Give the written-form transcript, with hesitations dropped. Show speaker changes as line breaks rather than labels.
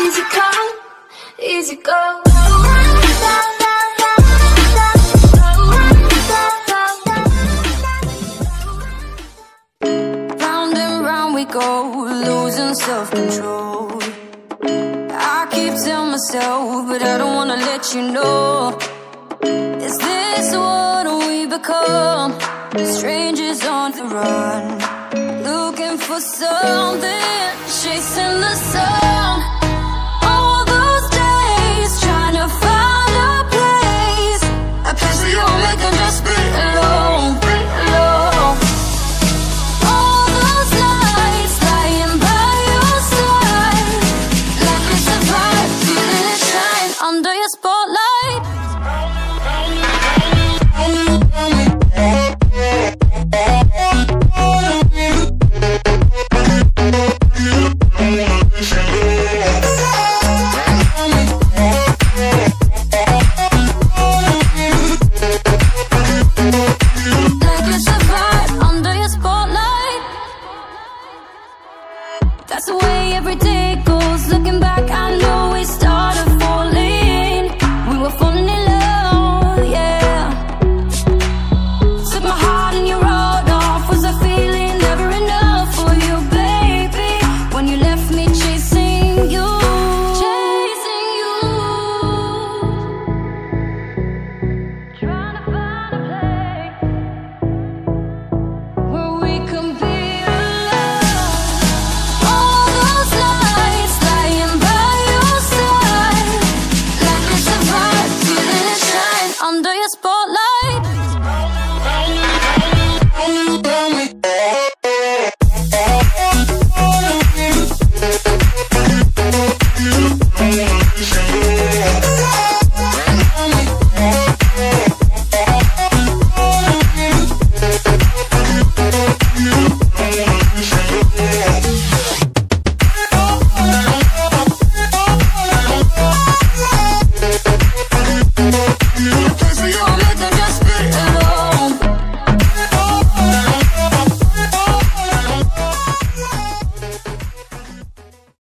Easy come, easy go. Round and round we go, losing self-control. I keep telling myself, but I don't wanna let you know. Is this what we become? Strangers on the run, looking for something, chasing the sun.